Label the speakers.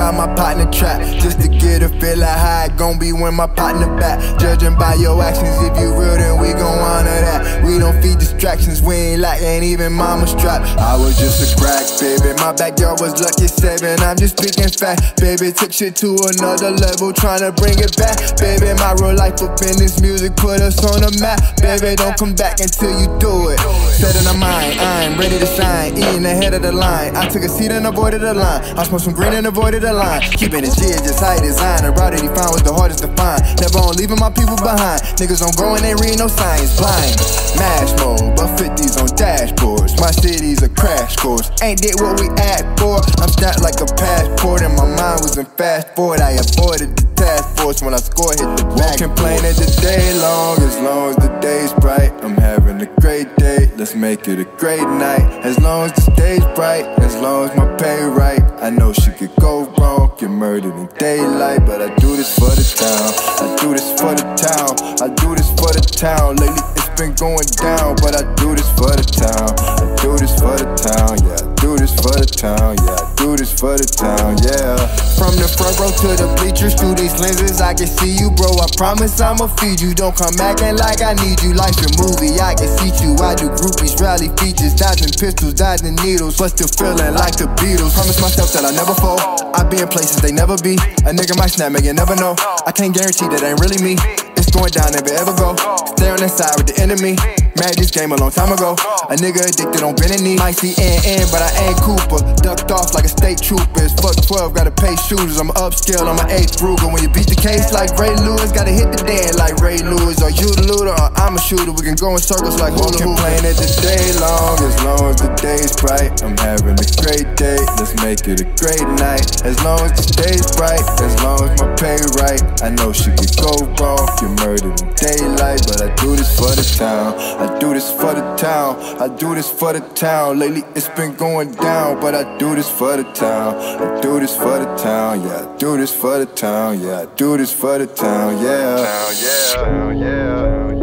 Speaker 1: while my partner trap, just to get a feel of how it gon' be when my partner back. Judging by your actions, if you real, then we gon' honor that. We don't feed distractions, we ain't lacking even mama strap. I was just a crack, baby, my backyard was lucky 7. I'm just speaking fact, baby, took shit to another level, tryna bring it back. Baby, my real life up in this music, put us on the map. Baby, don't come back until you do it. Set in the mind, I'm ready to shine, eating ahead of the line. I took a seat and avoided the line. I smoked some green and avoided the line. Keeping it G, just how you design. The route that he found was the hardest to find. Never on leaving my people behind. Niggas don't go and they read no signs. Blind, mash mode, but 50s on dashboards. My city's a crash course. Ain't did what we asked for. I'm stacked like a passport, and my mind was in fast forward. I avoided the task force when I score, hit the back. Won't complain that the day long, as long as the day's bright. I'm having a great day, let's make it a great night. As long as the stage bright, as long as my pay right. I know she could go wrong, get murdered in daylight, but I do this for the town. I do this for the town. I do this for the town. Lately it's been going down, but I do this for the town. I do this for the town, yeah. I do this for the town, yeah. I do this for the town, yeah. From the front row to the bleachers, through these lenses I can see you, bro. I promise I'ma feed you. Don't come acting like I need you. Life's a movie, I can seat you. I do groupies, rally features, dodging pistols, dodging needles, but still feeling like the Beatles. Promise myself that I never fall. I be in places they never be. A nigga might snap me, you never know. I can't guarantee that ain't really me. It's going down if it ever go. Stay on the side with the enemy. Married this game a long time ago. A nigga addicted on bending knee. Might see NN, but I ain't Cooper. Ducked off like a state trooper. It's fuck 12, gotta pay shooters. I'm upscale, I'm an 8th Ruger. When you beat the case like Ray Lewis, gotta hit the den like Ray Lewis. Are you the looter or I'm a shooter? We can go in circles like hula hoop. Complain that the day long, as long as the day's bright. I'm having a great day, let's make it a great night. As long as the day's bright, as long as my pay right. I know she could go wrong, get murdered in daylight, but I do this for the town. I do this for the town. I do this for the town. Lately it's been going down, but I do this for the town. I do this for the town, yeah. I do this for the town, yeah. I do this for the town, yeah.